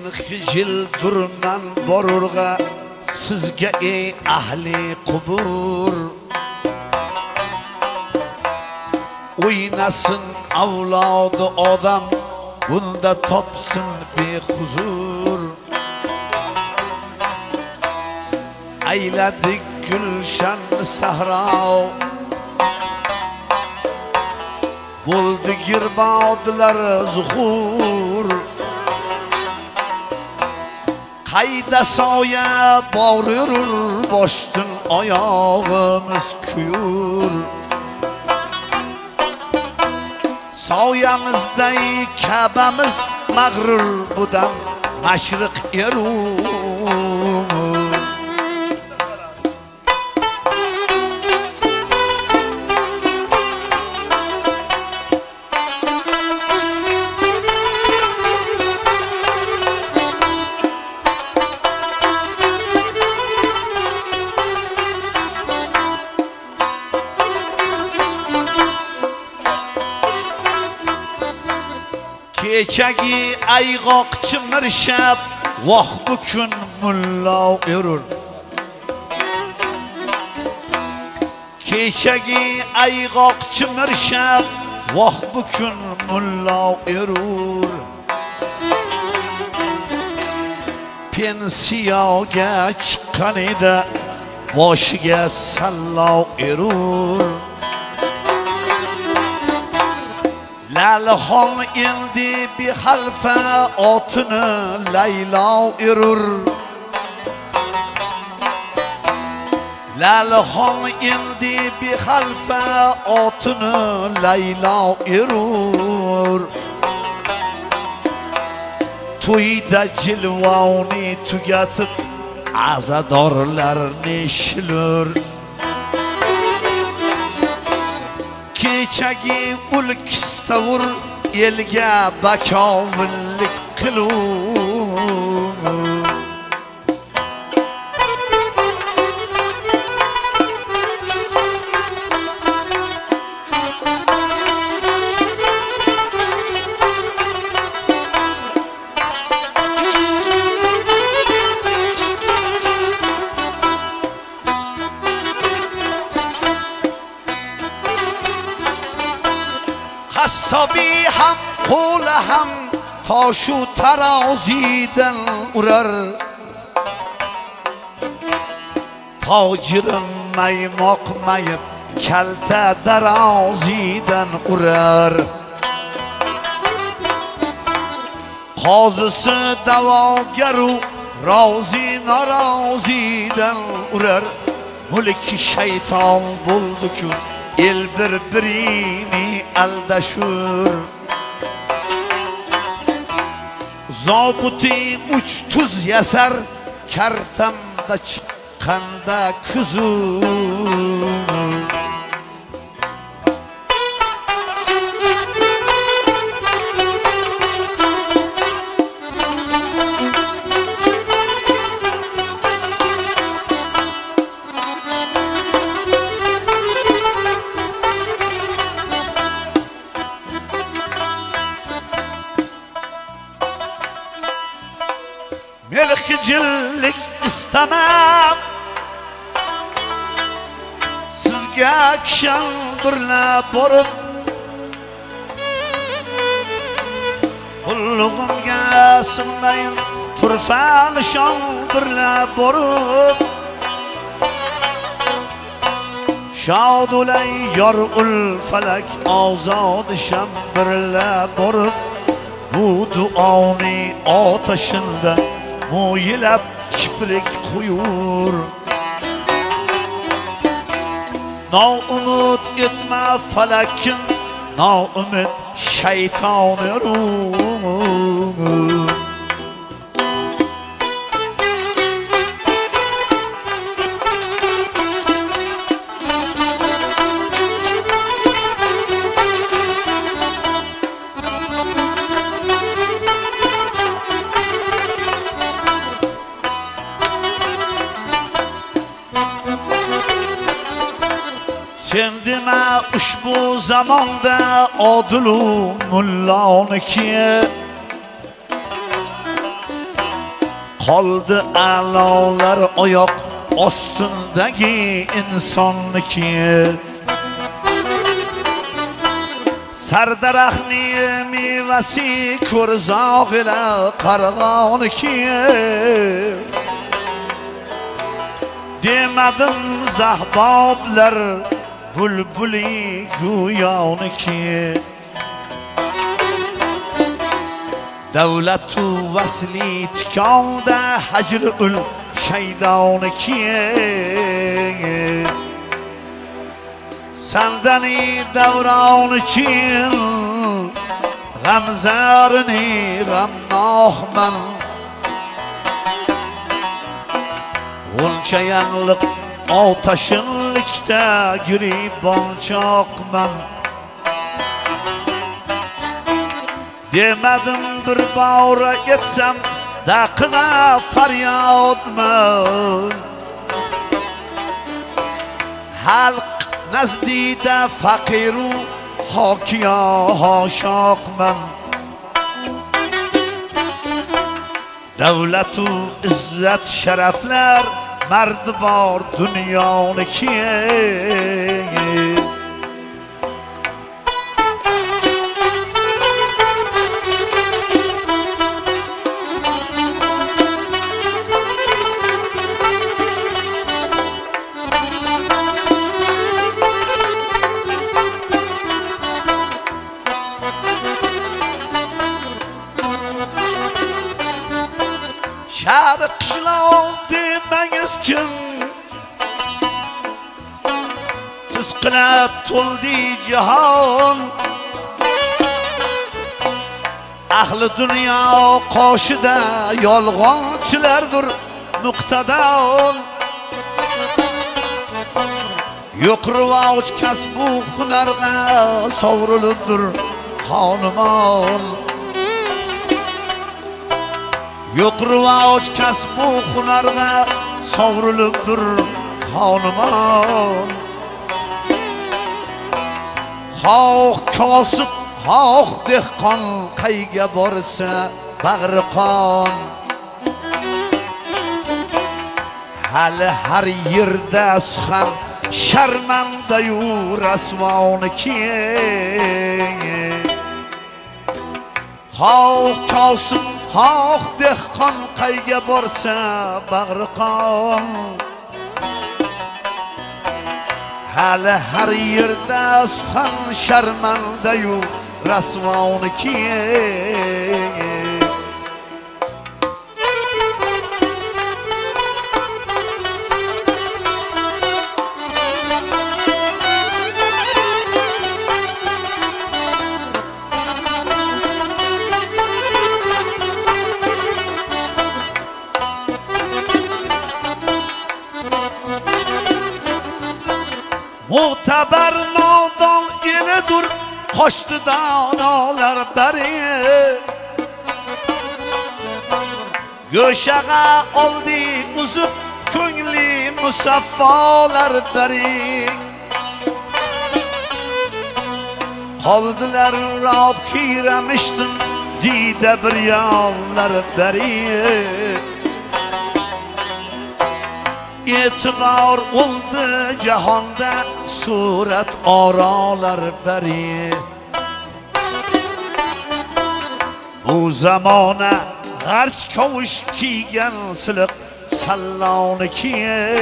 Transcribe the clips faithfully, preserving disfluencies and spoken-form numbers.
men xijil durman borurga sizga ey ahli qubur o'ynasın avlodi odam bunda topsin behuzur ayladik gulshan sahro bo'ldi girbodlar zuhur qayda soya borur boshdan oyog'imiz kuyur soyamizday kabamiz mag'rur budam mashriq erur kechagi ayg'oqchi mirshab voh bu kun mullo erur kechagi ayg'oqchi mirshab voh bu kun mullo erur pensiyaga chiqqan edi boshiga sallov erur Lalhon indi bir halfa otını Layla erur Lalhon indi bir halfa otını Layla erur To'yda jilvoni tugatib azadorlarni shilur kechagi ulk tavur elga bakovullik qilur qassobi ham qo'li ham toshu tarozidan urar tojirim maymoq mayib kalta darozidan urar qozisi da'vogaru rozi norozidan urar mulki shayton bo'ldi-ku el bir-birini aldashur zobuti uch tuz yasar kartamda chiqqanda kuzur Melxijillik istamam sizga kishan birla borib qulluğumga sig'mayin turfan shon birla borib shodulay yorul falak ozod sham birla borib bu duoni otashinda mo'yilab kiprik quyur noumid etma falakim noumid shayton erur Kendime ushbu zamonda odilu mulloniki qoldi a'lolar oyoq ostindagi insonniki. Sardaraxtni mevasi ko'rzoq ila qarg'oniki. Demadim zahboblar bulbuli go'yoniki. Davlatu vasli tikonda hajrul shaydoniki. Sandani davron için g'amzarini g'amnohman. Uncha yangliq otashinlikda giribonchoqman. Demadim bir bora etsam daqiqa faryodman. Xalq nazdida faqiru hokiyo hoşoqman. Davlatu izzat sharaflar mardi bor dunyoniki. Şarı qishloq demangiz kim? Siz qilib to'ldi jahon. Ahli dunyo qoshida yolg'onchilardir muqtadon. Yo'q rivoj kasbu hunarga sovrilibdir xonimon. Yo'q rivoj kasbu hunarga sovrilibdir xonimon. Xoh kosib, xoh dehqon qayga borsa bag'ri qon. Hali har yerda suxan sharmandayu rasvoniki. Xoh kosib, xoh dehqon qayga borsa bag'ri qon. Hali har yerda suxan sharmandayu rasvoniki. Mu'tabar nodon elidur qo'shdi donolar bari. Go'shaga oldi uzib ko'ngli musaffolar bari. Qoldilar rob hiramıştın dide bir yollar bari. E'tibor oldi jahonda surat oralar bari. Bu zamona g'arch kovush kiygan siliq salloniki.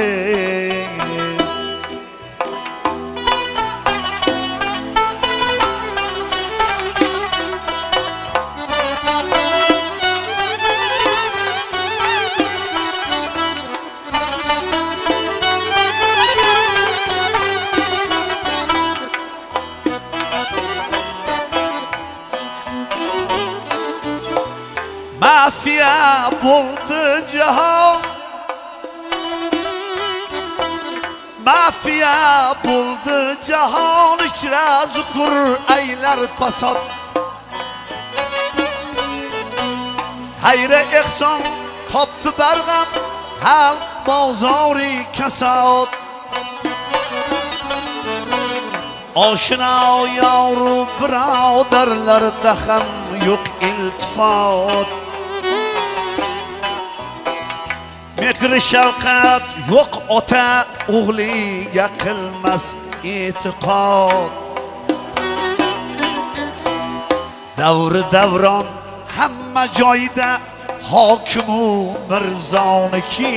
Mafya buldu cihan, mafya buldu cihan, içra zukur eyler fasad. Hayre ehson toptu bergam, halk bozori kasad. Oshna yavru birodarlarda ham yo'q iltifot. mehri shafqat yo'q ota o'g'liga qilmas e'tiqod. Davri davron hamma joyda hokimu mirzoniki.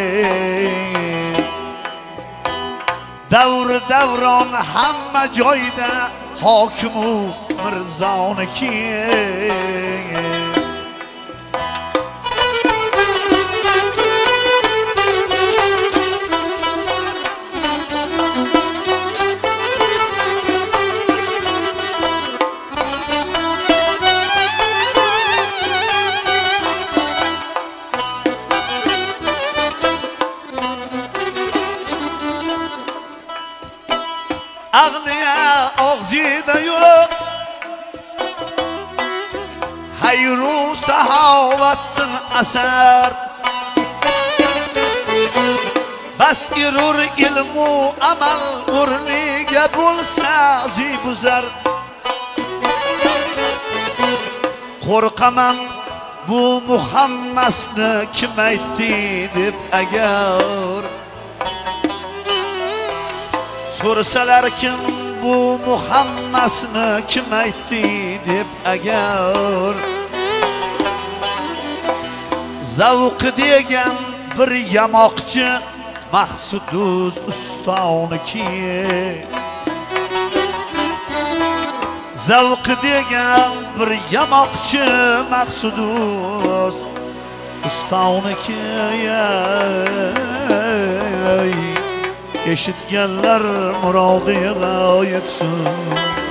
Davri davron hamma joyda hokimu mirzoniki. Ağlıya ağzıda yok hayru sahavatın asar. Bas irur ilmu amal urniga bulsa zibuzar. Korkaman bu Muhammadni kim aytdi deb agar so'rasalar kim bu Muhammadni kim aytdi deb agar zavq degan bir yamoqchi Maqsuduz ustoniki. Zavq degan bir yamoqchi Maqsuduz ustoniki. Eshitganlar murodiga yetsin.